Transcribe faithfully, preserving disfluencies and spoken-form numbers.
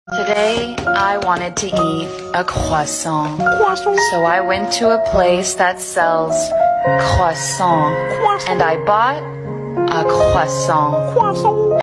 Today, I wanted to eat a croissant. Croissant. So I went to a place that sells croissant. Croissant. And I bought a croissant. Croissant.